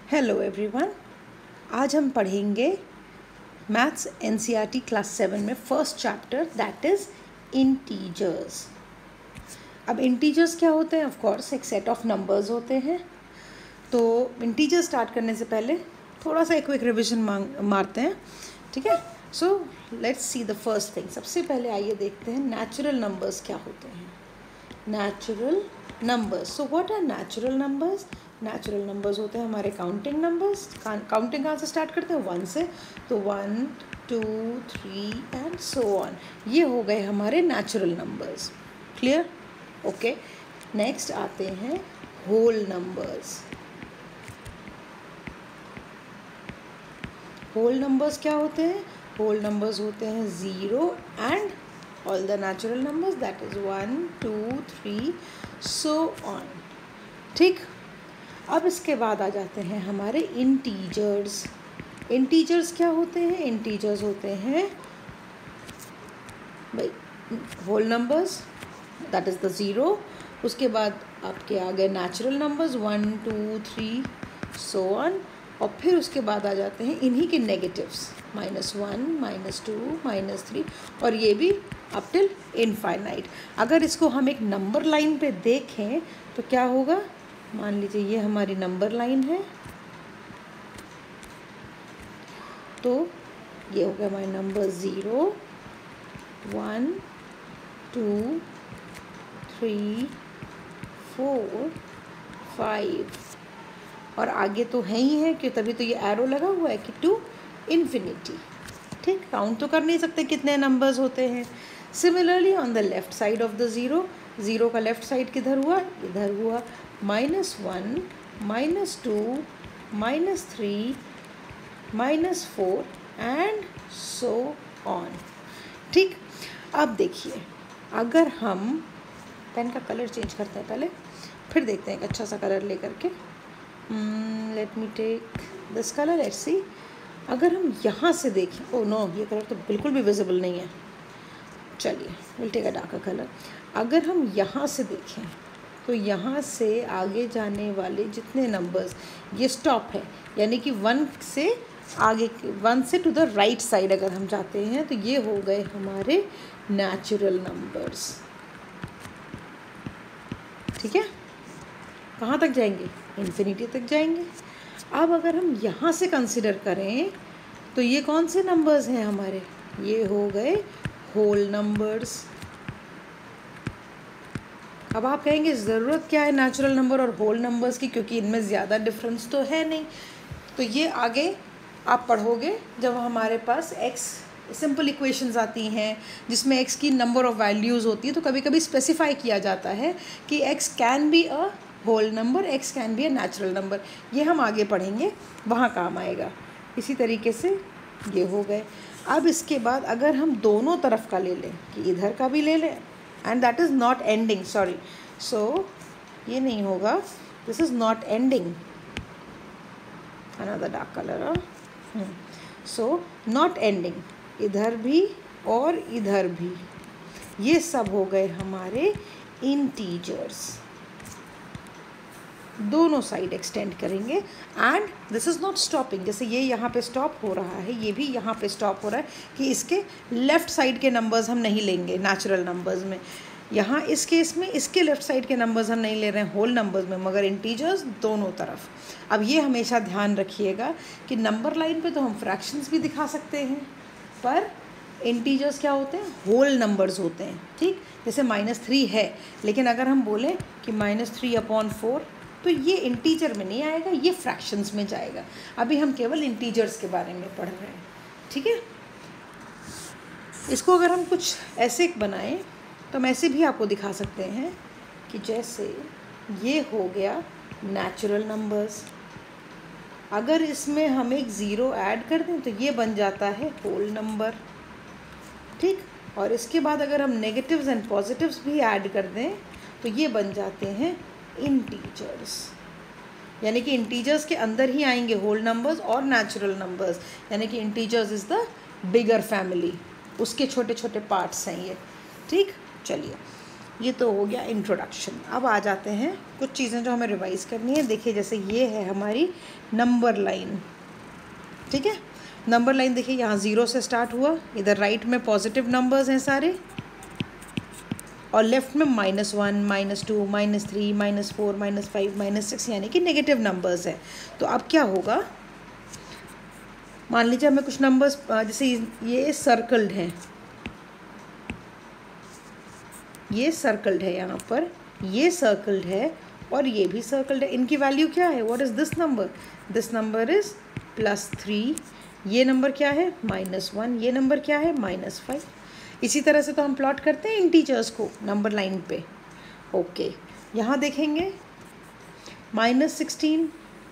Hello everyone, आज हम पढ़ेंगे मैथ्स एनसीईआरटी क्लास 7 में first chapter that is integers. अब इंटीजर्स क्या होते हैं? ऑफ कोर्स एक सेट ऑफ नंबर्स होते हैं। तो इंटीजर स्टार्ट करने से पहले थोड़ा सा एक क्विक रिविजन मारते हैं, ठीक है। So let's see the first thing. सबसे पहले आइए देखते हैं नेचुरल नंबर्स क्या होते हैं। Natural numbers, so what are natural numbers? Natural numbers होते हैं हमारे काउंटिंग नंबर्स। काउंटिंग कहाँ से स्टार्ट करते हैं? 1 से। तो 1 2 3 एंड सो ऑन। ये हो गए हमारे natural numbers. Clear? Okay. Next आते हैं होल नंबर्स। होल नंबर्स क्या होते हैं? होल नंबर्स होते हैं 0 and all the natural numbers, that is 1 2 3 so on। ठीक। अब इसके बाद आ जाते हैं हमारे इंटीजर्स। इंटीजर्स क्या होते हैं? इंटीजर्स होते हैं भाई whole numbers, that is the 0। उसके बाद आपके आ गए नेचुरल नंबर्स 1 2 3 सो ऑन। और फिर उसके बाद आ जाते हैं इन्हीं के नेगेटिव्स -1 -2 -3, और ये भी अप टिल इनफाइनाइट। अगर इसको हम एक नंबर लाइन पे देखें तो क्या होगा? मान लीजिए ये हमारी नंबर लाइन है, तो ये हो गया हमारे नंबर 0 1 2 3 4 5, और आगे तो है ही है कि तभी तो ये एरो लगा हुआ है कि टू इन्फिनिटी। ठीक, काउंट तो कर नहीं सकते कितने नंबर्स होते हैं। Similarly on the left side of the zero का लेफ्ट साइड किधर हुआ? इधर हुआ। -1 -2 -3 -4 एंड सो ऑन। ठीक। अब देखिए, अगर हम पेन का कलर चेंज करते हैं पहले, फिर देखते हैं एक अच्छा सा कलर लेकर के। Let me take this colour, let's see. अगर हम यहाँ से देखें, ओ नो, ये कलर तो बिल्कुल भी विजिबल नहीं है। चलिए, will take a darker colour. अगर हम यहाँ से देखें तो यहाँ से आगे जाने वाले जितने नंबर्स, ये स्टॉप है, यानी कि 1 से आगे, 1 से टू द राइट साइड अगर हम जाते हैं तो ये हो गए हमारे नेचुरल नंबर्स। ठीक है, कहाँ तक जाएंगे? इन्फिनिटी तक जाएंगे। अब अगर हम यहाँ से कंसिडर करें तो ये कौन से नंबर्स हैं हमारे? ये हो गए होल नंबर्स। अब आप कहेंगे ज़रूरत क्या है नेचुरल नंबर और होल नंबर्स की, क्योंकि इनमें ज़्यादा डिफरेंस तो है नहीं। तो ये आगे आप पढ़ोगे जब हमारे पास एक्स सिंपल इक्वेशंस आती हैं जिसमें एक्स की नंबर ऑफ वैल्यूज़ होती है, तो कभी कभी स्पेसिफाई किया जाता है कि X can be a whole number, X can be a natural number. ये हम आगे पढ़ेंगे, वहाँ काम आएगा। इसी तरीके से ये हो गए। अब इसके बाद अगर हम दोनों तरफ का ले लें, कि इधर का भी ले लें, and that is not ending, sorry, so ये नहीं होगा, this is not ending, another dark colour. So not ending, इधर भी और इधर भी, ये सब हो गए हमारे इंटीजर्स। दोनों साइड एक्सटेंड करेंगे and this is not stopping. जैसे ये यहाँ पे स्टॉप हो रहा है, ये भी यहाँ पे स्टॉप हो रहा है, कि इसके लेफ़्ट साइड के नंबर्स हम नहीं लेंगे नेचुरल नंबर्स में। यहाँ इस केस में इसके लेफ़्ट साइड के नंबर्स हम नहीं ले रहे हैं होल नंबर्स में, मगर इंटीजर्स दोनों तरफ। अब ये हमेशा ध्यान रखिएगा कि नंबर लाइन पे तो हम फ्रैक्शंस भी दिखा सकते हैं, पर इंटीजर्स क्या होते हैं? होल नंबर्स होते हैं। ठीक, जैसे -3 है, लेकिन अगर हम बोलें कि -3/4, तो ये इंटीजर में नहीं आएगा, ये फ्रैक्शंस में जाएगा। अभी हम केवल इंटीजर्स के बारे में पढ़ रहे हैं। ठीक है, इसको अगर हम कुछ ऐसे बनाएं तो हम ऐसे भी आपको दिखा सकते हैं कि जैसे ये हो गया नेचुरल नंबर्स, अगर इसमें हम एक 0 ऐड कर दें तो ये बन जाता है होल नंबर। ठीक, और इसके बाद अगर हम नेगेटिव्स एंड पॉजिटिव्स भी ऐड कर दें तो ये बन जाते हैं इंटीजर्स। यानी कि इंटीजर्स के अंदर ही आएंगे होल नंबर्स और नेचुरल नंबर्स, यानी कि integers is the bigger family, उसके छोटे छोटे पार्ट्स हैं ये। ठीक, चलिए ये तो हो गया इंट्रोडक्शन। अब आ जाते हैं कुछ चीज़ें जो हमें रिवाइज करनी है। देखिए जैसे ये है हमारी नंबर लाइन, ठीक है। नंबर लाइन देखिए यहाँ 0 से स्टार्ट हुआ, इधर राइट में पॉजिटिव नंबर्स हैं सारे और लेफ्ट में -1, -2, -3, -4, -5, -6 यानी कि नेगेटिव नंबर्स है। तो अब क्या होगा, मान लीजिए हमें कुछ नंबर्स जैसे ये सर्कल्ड हैं, ये सर्कल्ड है यहाँ पर, ये सर्कल्ड है और ये भी सर्कल्ड है। इनकी वैल्यू क्या है? What is this number? This number is +3। ये नंबर क्या है? -1। ये नंबर क्या है? -5। इसी तरह से तो हम प्लॉट करते हैं इंटीजर्स को नंबर लाइन पे। ओके, यहाँ देखेंगे -16,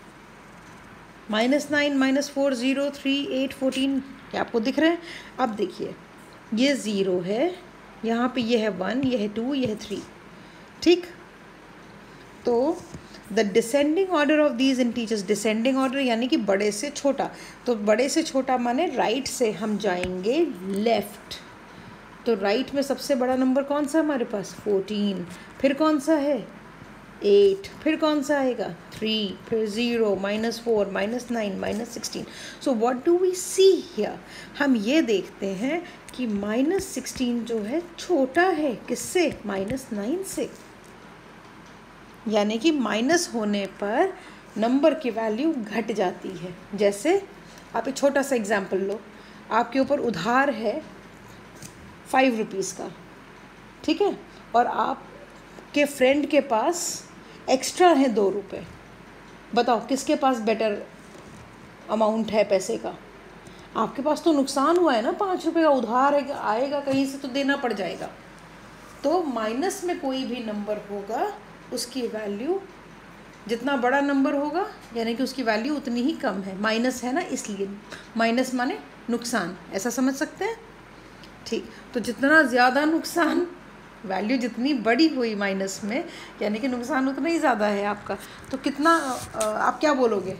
-9, -4, 0, 3, 8, 14 क्या आपको दिख रहे हैं? अब देखिए ये 0 है, यहाँ पे ये है 1, ये है 2, ये है 3, ठीक। तो the descending order of these integers, descending order यानी कि बड़े से छोटा, तो बड़े से छोटा माने राइट से हम जाएंगे लेफ्ट। तो राइट में सबसे बड़ा नंबर कौन सा हमारे पास? 14। फिर कौन सा है? 8। फिर कौन सा आएगा? 3। फिर 0, -4, -9, -16। So what do we see here? हम ये देखते हैं कि -16 जो है छोटा है किससे? -9 से। यानी कि माइनस होने पर नंबर की वैल्यू घट जाती है। जैसे आप एक छोटा सा एग्जाम्पल लो, आपके ऊपर उधार है 5 रुपीज़ का, ठीक है, और आपके फ्रेंड के पास एक्स्ट्रा है 2 रुपये। बताओ किसके पास बेटर अमाउंट है पैसे का? आपके पास तो नुकसान हुआ है ना, 5 रुपये का उधार है, आएगा कहीं से तो देना पड़ जाएगा। तो माइनस में कोई भी नंबर होगा उसकी वैल्यू, जितना बड़ा नंबर होगा यानी कि उसकी वैल्यू उतनी ही कम है। माइनस है ना, इसलिए माइनस माने नुकसान, ऐसा समझ सकते हैं, ठीक। तो जितना ज़्यादा नुकसान, वैल्यू जितनी बड़ी हुई माइनस में यानी कि नुकसान उतना ही ज़्यादा है आपका। तो कितना आप क्या बोलोगे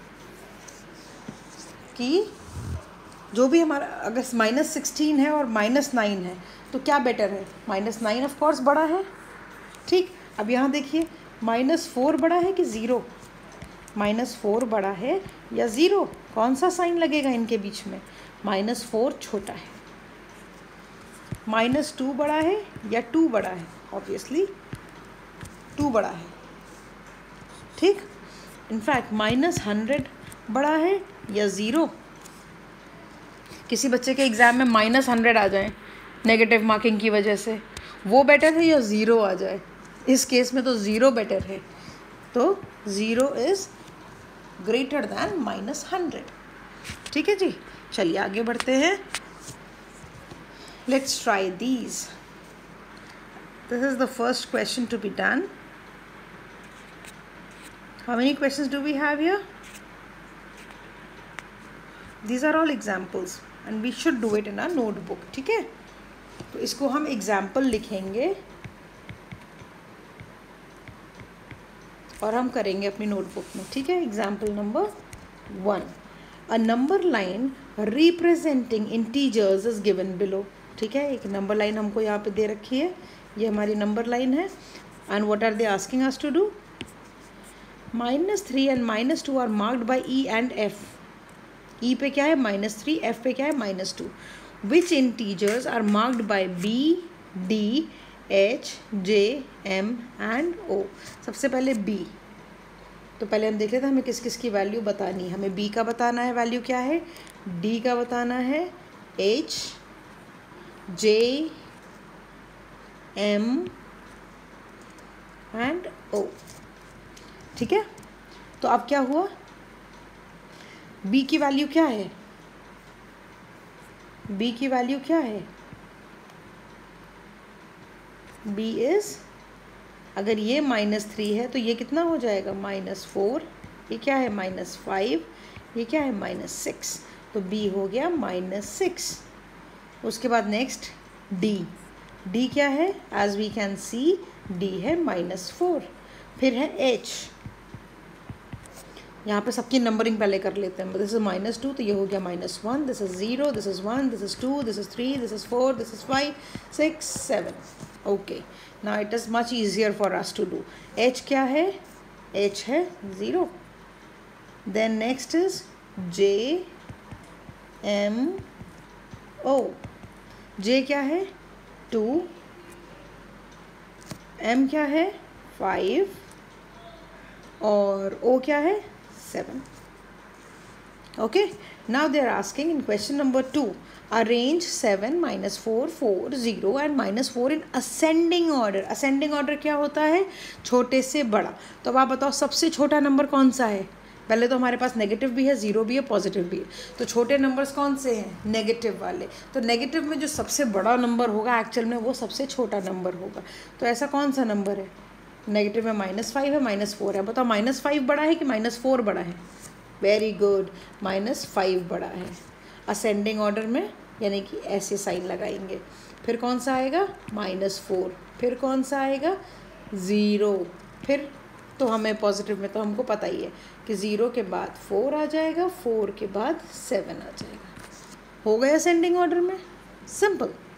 कि जो भी हमारा अगर -16 है और -9 है तो क्या बेटर है? -9 ऑफ कोर्स बड़ा है, ठीक। अब यहाँ देखिए -4 बड़ा है कि 0? -4 बड़ा है या 0? कौन सा साइन लगेगा इनके बीच में? -4 छोटा है। -2 बड़ा है या 2 बड़ा है? ऑब्वियसली 2 बड़ा है, ठीक। इनफैक्ट -100 बड़ा है या 0? किसी बच्चे के एग्ज़ाम में -100 आ जाए नेगेटिव मार्किंग की वजह से, वो बेटर है या 0 आ जाए? इस केस में तो 0 बेटर है। तो 0 इज़ ग्रेटर दैन -100, ठीक है जी। चलिए आगे बढ़ते हैं। Let's try these. This is the first question to be done. How many questions do we have here? These are all examples and we should do it in our notebook, ठीक है। तो इसको हम एग्जाम्पल लिखेंगे और हम करेंगे अपनी नोटबुक में, ठीक है। Example number 1, a number line representing integers is given below, ठीक है। एक नंबर लाइन हमको यहाँ पे दे रखी है, ये हमारी नंबर लाइन है। And what are they asking us to do? -3 and -2 are marked by E and F। E पे क्या है? -3, F पे क्या है? -2। Which integers are marked by B, D, H, J, M and O। सबसे पहले B, तो पहले हम देख लेते हैं हमें किस किस की वैल्यू बतानी है। हमें B का बताना है, वैल्यू क्या है? D का बताना है, H, J, M and O, ठीक है। तो अब क्या हुआ? B की वैल्यू क्या है? B की वैल्यू क्या है? B इज़, अगर ये -3 है तो ये कितना हो जाएगा? -4। ये क्या है? -5। ये क्या है? -6। तो B हो गया -6। उसके बाद नेक्स्ट D। D क्या है? As we can see D है -4। फिर है H। यहाँ पे सबकी नंबरिंग पहले कर लेते हैं। दिस इज -2 तो ये हो गया -1, this is 0, this is 1, this is 2, this is 3, this is 4, this is 5, 6, 7। Okay, now it is much easier for us to do. H क्या है? H है 0. Then next is JMO. J क्या है? 2. M क्या है? 5. और O क्या है? 7. Okay, now they are asking in question number 2, arrange 7, -4, 4, 0 and -4 in ascending order. ascending order क्या होता है? छोटे से बड़ा. तो अब आप बताओ सबसे छोटा नंबर कौन सा है? पहले तो हमारे पास नेगेटिव भी है, ज़ीरो भी है, पॉजिटिव भी है. तो छोटे नंबर्स कौन से हैं? नेगेटिव वाले. तो नेगेटिव में जो सबसे बड़ा नंबर होगा एक्चुअल में वो सबसे छोटा नंबर होगा. तो ऐसा कौन सा नंबर है? नेगेटिव में -5 है, -4 है. बताओ -5 बड़ा है कि -4 बड़ा है? वेरी गुड, -5 बड़ा है. असेंडिंग ऑर्डर में यानी कि ऐसे साइन लगाएंगे. फिर कौन सा आएगा? -4. फिर कौन सा आएगा? 0. फिर तो हमें पॉजिटिव में तो हमको पता ही है कि 0 के बाद 4 आ जाएगा, 4 के बाद 7 आ जाएगा. हो गया असेंडिंग ऑर्डर में. सिंपल.